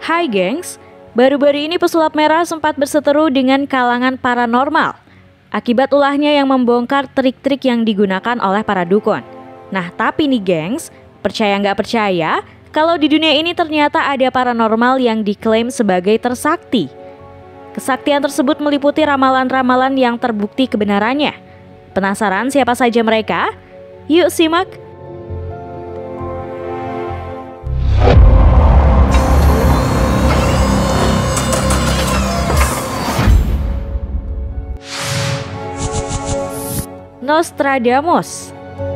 Hai gengs, baru-baru ini pesulap merah sempat berseteru dengan kalangan paranormal akibat ulahnya yang membongkar trik-trik yang digunakan oleh para dukun. Nah tapi nih gengs, percaya nggak percaya, kalau di dunia ini ternyata ada paranormal yang diklaim sebagai tersakti. Kesaktian tersebut meliputi ramalan-ramalan yang terbukti kebenarannya. Penasaran siapa saja mereka? Yuk simak! Nostradamus.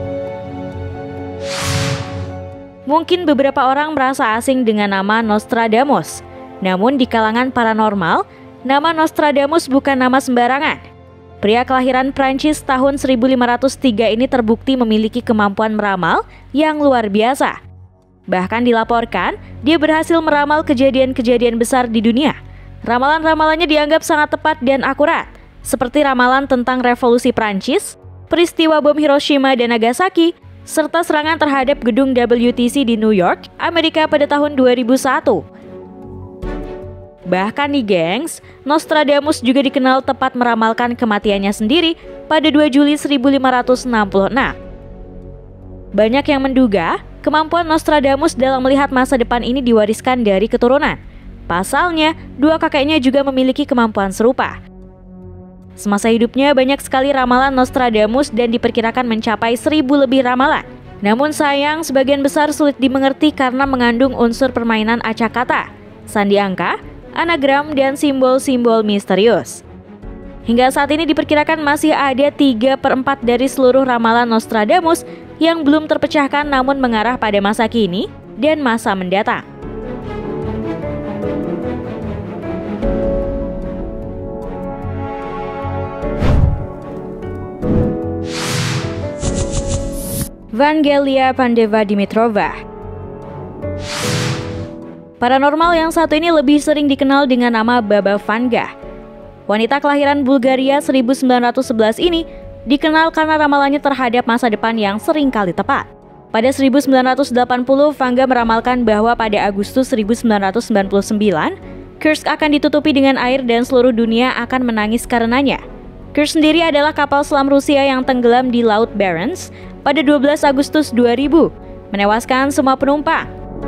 Mungkin beberapa orang merasa asing dengan nama Nostradamus. Namun di kalangan paranormal, nama Nostradamus bukan nama sembarangan. Pria kelahiran Prancis tahun 1503 ini terbukti memiliki kemampuan meramal yang luar biasa. Bahkan dilaporkan, dia berhasil meramal kejadian-kejadian besar di dunia. Ramalan-ramalannya dianggap sangat tepat dan akurat, seperti ramalan tentang revolusi Prancis, peristiwa bom Hiroshima dan Nagasaki, serta serangan terhadap gedung WTC di New York, Amerika pada tahun 2001. Bahkan nih gengs, Nostradamus juga dikenal tepat meramalkan kematiannya sendiri pada 2 Juli 1566. Banyak yang menduga kemampuan Nostradamus dalam melihat masa depan ini diwariskan dari keturunan. Pasalnya, dua kakeknya juga memiliki kemampuan serupa. Semasa hidupnya banyak sekali ramalan Nostradamus dan diperkirakan mencapai 1000 lebih ramalan. Namun sayang sebagian besar sulit dimengerti karena mengandung unsur permainan acak kata, sandi angka, anagram, dan simbol-simbol misterius. Hingga saat ini diperkirakan masih ada 3/4 dari seluruh ramalan Nostradamus yang belum terpecahkan namun mengarah pada masa kini dan masa mendatang. Vangelia Pandeva Dimitrova. Paranormal yang satu ini lebih sering dikenal dengan nama Baba Vanga. Wanita kelahiran Bulgaria 1911 ini dikenal karena ramalannya terhadap masa depan yang sering kali tepat. Pada 1980, Vanga meramalkan bahwa pada Agustus 1999, Kursk akan ditutupi dengan air dan seluruh dunia akan menangis karenanya. Kursk sendiri adalah kapal selam Rusia yang tenggelam di Laut Barents pada 12 Agustus 2000, menewaskan semua penumpang.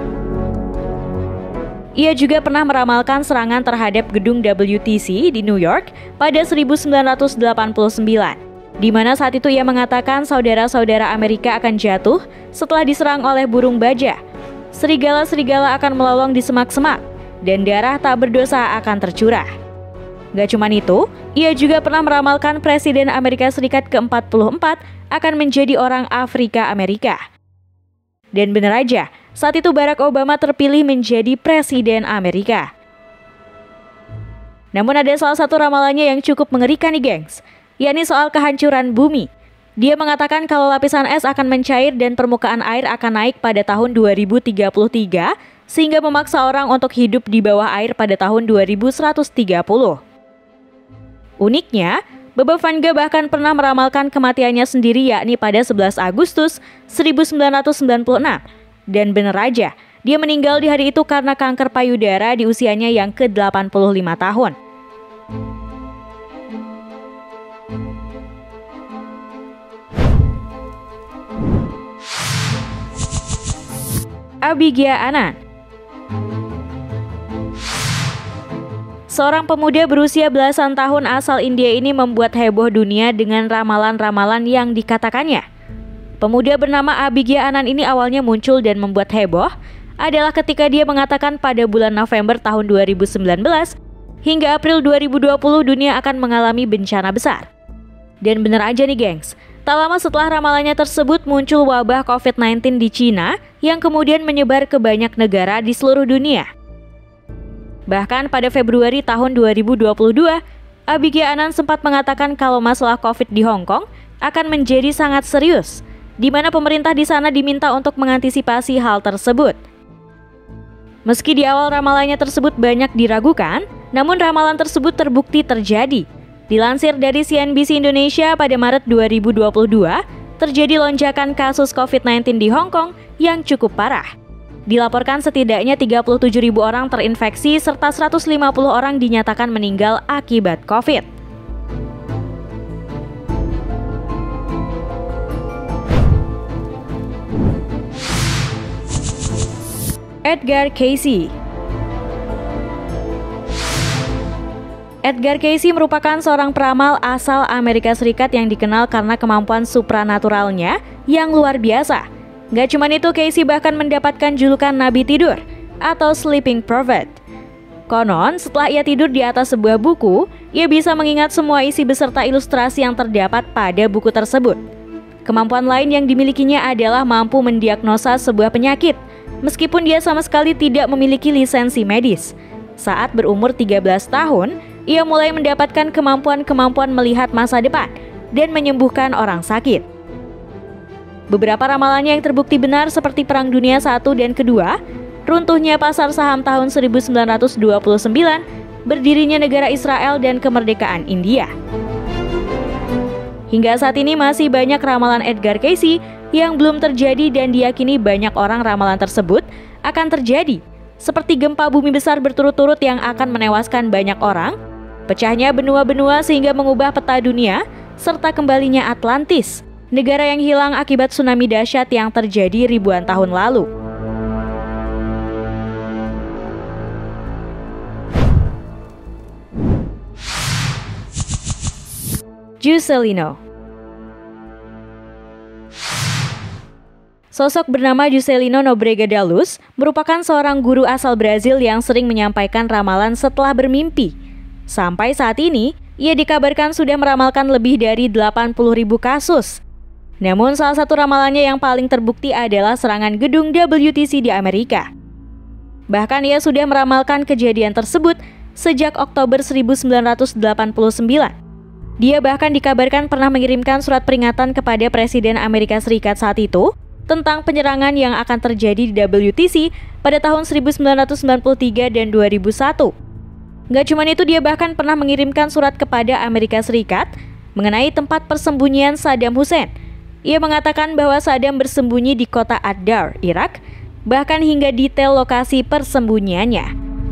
Ia juga pernah meramalkan serangan terhadap gedung WTC di New York pada 1989, di mana saat itu ia mengatakan saudara-saudara Amerika akan jatuh setelah diserang oleh burung baja. Serigala-serigala akan melolong di semak-semak, dan darah tak berdosa akan tercurah. Gak cuman itu, ia juga pernah meramalkan Presiden Amerika Serikat ke-44 akan menjadi orang Afrika Amerika. Dan benar aja, saat itu Barack Obama terpilih menjadi Presiden Amerika. Namun ada salah satu ramalannya yang cukup mengerikan nih gengs, yakni soal kehancuran bumi. Dia mengatakan kalau lapisan es akan mencair dan permukaan air akan naik pada tahun 2033, sehingga memaksa orang untuk hidup di bawah air pada tahun 2130. Uniknya, Baba Vanga bahkan pernah meramalkan kematiannya sendiri yakni pada 11 Agustus 1996. Dan benar aja, dia meninggal di hari itu karena kanker payudara di usianya yang ke-85 tahun. Abhigya Anand. Seorang pemuda berusia belasan tahun asal India ini membuat heboh dunia dengan ramalan-ramalan yang dikatakannya. Pemuda bernama Abhigya Anand ini awalnya muncul dan membuat heboh adalah ketika dia mengatakan pada bulan November tahun 2019 hingga April 2020 dunia akan mengalami bencana besar. Dan benar aja nih gengs, tak lama setelah ramalannya tersebut muncul wabah COVID-19 di Cina yang kemudian menyebar ke banyak negara di seluruh dunia. Bahkan pada Februari tahun 2022, Abhigya Anand sempat mengatakan kalau masalah COVID di Hong Kong akan menjadi sangat serius, di mana pemerintah di sana diminta untuk mengantisipasi hal tersebut. Meski di awal ramalannya tersebut banyak diragukan, namun ramalan tersebut terbukti terjadi. Dilansir dari CNBC Indonesia pada Maret 2022, terjadi lonjakan kasus COVID-19 di Hong Kong yang cukup parah. Dilaporkan setidaknya 37.000 orang terinfeksi serta 150 orang dinyatakan meninggal akibat COVID. Edgar Cayce. Edgar Cayce merupakan seorang peramal asal Amerika Serikat yang dikenal karena kemampuan supranaturalnya yang luar biasa. Gak cuma itu, Cayce bahkan mendapatkan julukan Nabi Tidur atau Sleeping Prophet. Konon, setelah ia tidur di atas sebuah buku, ia bisa mengingat semua isi beserta ilustrasi yang terdapat pada buku tersebut. Kemampuan lain yang dimilikinya adalah mampu mendiagnosa sebuah penyakit, meskipun dia sama sekali tidak memiliki lisensi medis. Saat berumur 13 tahun, ia mulai mendapatkan kemampuan melihat masa depan dan menyembuhkan orang sakit. Beberapa ramalannya yang terbukti benar seperti Perang Dunia I dan II, runtuhnya pasar saham tahun 1929, berdirinya negara Israel dan kemerdekaan India. Hingga saat ini masih banyak ramalan Edgar Cayce yang belum terjadi dan diyakini banyak orang ramalan tersebut akan terjadi, seperti gempa bumi besar berturut-turut yang akan menewaskan banyak orang, pecahnya benua-benua sehingga mengubah peta dunia, serta kembalinya Atlantis, negara yang hilang akibat tsunami dahsyat yang terjadi ribuan tahun lalu. Juscelino. Sosok bernama Juscelino Nóbrega da Luz merupakan seorang guru asal Brazil yang sering menyampaikan ramalan setelah bermimpi. Sampai saat ini, ia dikabarkan sudah meramalkan lebih dari 80.000 kasus. Namun salah satu ramalannya yang paling terbukti adalah serangan gedung WTC di Amerika. Bahkan ia sudah meramalkan kejadian tersebut sejak Oktober 1989. Dia bahkan dikabarkan pernah mengirimkan surat peringatan kepada Presiden Amerika Serikat saat itu tentang penyerangan yang akan terjadi di WTC pada tahun 1993 dan 2001. Gak cuma itu, dia bahkan pernah mengirimkan surat kepada Amerika Serikat mengenai tempat persembunyian Saddam Hussein. Ia mengatakan bahwa Saddam bersembunyi di kota Ad-Dar, Irak, bahkan hingga detail lokasi persembunyiannya.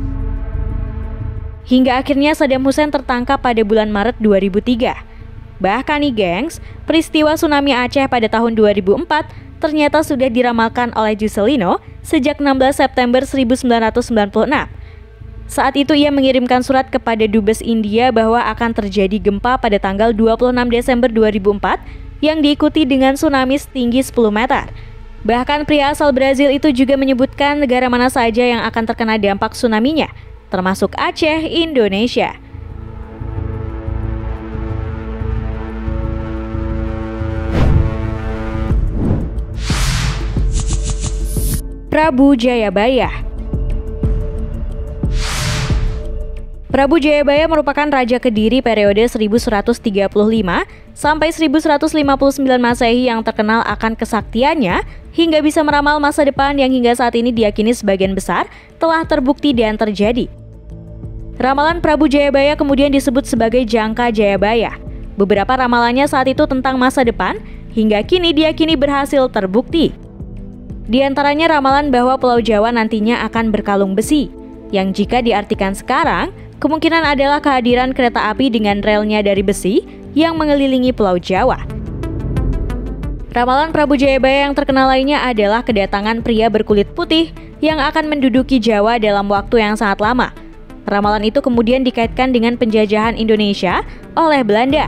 Hingga akhirnya Saddam Hussein tertangkap pada bulan Maret 2003. Bahkan nih gengs, peristiwa tsunami Aceh pada tahun 2004 ternyata sudah diramalkan oleh Juscelino sejak 16 September 1996. Saat itu ia mengirimkan surat kepada Dubes India bahwa akan terjadi gempa pada tanggal 26 Desember 2004 yang diikuti dengan tsunami setinggi 10 meter. Bahkan pria asal Brazil itu juga menyebutkan negara mana saja yang akan terkena dampak tsunami-nya, termasuk Aceh, Indonesia. Prabu Jayabaya. Prabu Jayabaya merupakan Raja Kediri periode 1135 sampai 1159 Masehi yang terkenal akan kesaktiannya hingga bisa meramal masa depan yang hingga saat ini diyakini sebagian besar telah terbukti dan terjadi. Ramalan Prabu Jayabaya kemudian disebut sebagai Jangka Jayabaya. Beberapa ramalannya saat itu tentang masa depan hingga kini diyakini berhasil terbukti. Di antaranya ramalan bahwa Pulau Jawa nantinya akan berkalung besi, yang jika diartikan sekarang, kemungkinan adalah kehadiran kereta api dengan relnya dari besi yang mengelilingi Pulau Jawa. Ramalan Prabu Jayabaya yang terkenal lainnya adalah kedatangan pria berkulit putih yang akan menduduki Jawa dalam waktu yang sangat lama. Ramalan itu kemudian dikaitkan dengan penjajahan Indonesia oleh Belanda.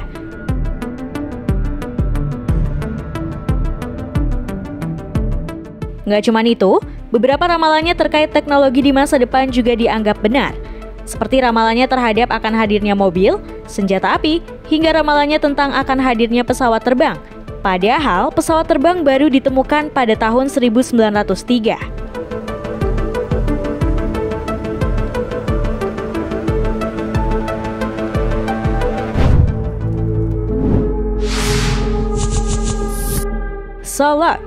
Nggak cuma itu, beberapa ramalannya terkait teknologi di masa depan juga dianggap benar. Seperti ramalannya terhadap akan hadirnya mobil, senjata api, hingga ramalannya tentang akan hadirnya pesawat terbang. Padahal pesawat terbang baru ditemukan pada tahun 1903. Solok.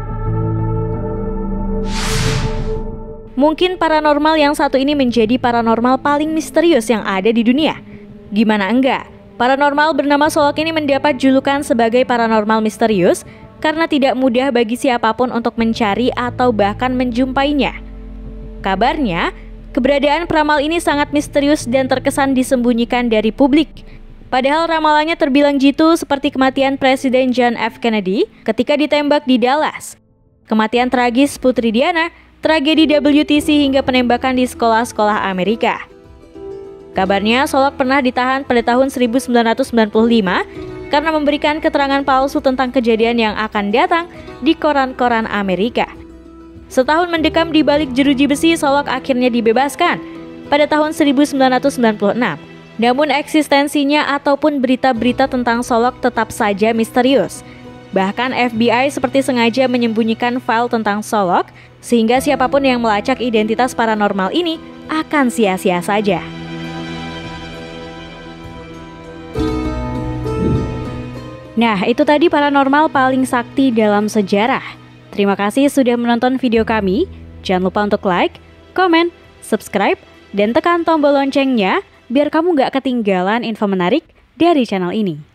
Mungkin paranormal yang satu ini menjadi paranormal paling misterius yang ada di dunia. Gimana enggak? Paranormal bernama Solok ini mendapat julukan sebagai paranormal misterius karena tidak mudah bagi siapapun untuk mencari atau bahkan menjumpainya. Kabarnya, keberadaan peramal ini sangat misterius dan terkesan disembunyikan dari publik. Padahal ramalannya terbilang jitu seperti kematian Presiden John F. Kennedy ketika ditembak di Dallas, kematian tragis Putri Diana, tragedi WTC hingga penembakan di sekolah-sekolah Amerika. Kabarnya Solok pernah ditahan pada tahun 1995 karena memberikan keterangan palsu tentang kejadian yang akan datang di koran-koran Amerika. Setahun mendekam di balik jeruji besi, Solok akhirnya dibebaskan pada tahun 1996. Namun eksistensinya ataupun berita-berita tentang Solok tetap saja misterius. Bahkan FBI seperti sengaja menyembunyikan file tentang Solok, sehingga siapapun yang melacak identitas paranormal ini akan sia-sia saja. Nah, itu tadi paranormal paling sakti dalam sejarah. Terima kasih sudah menonton video kami. Jangan lupa untuk like, komen, subscribe, dan tekan tombol loncengnya biar kamu gak ketinggalan info menarik dari channel ini.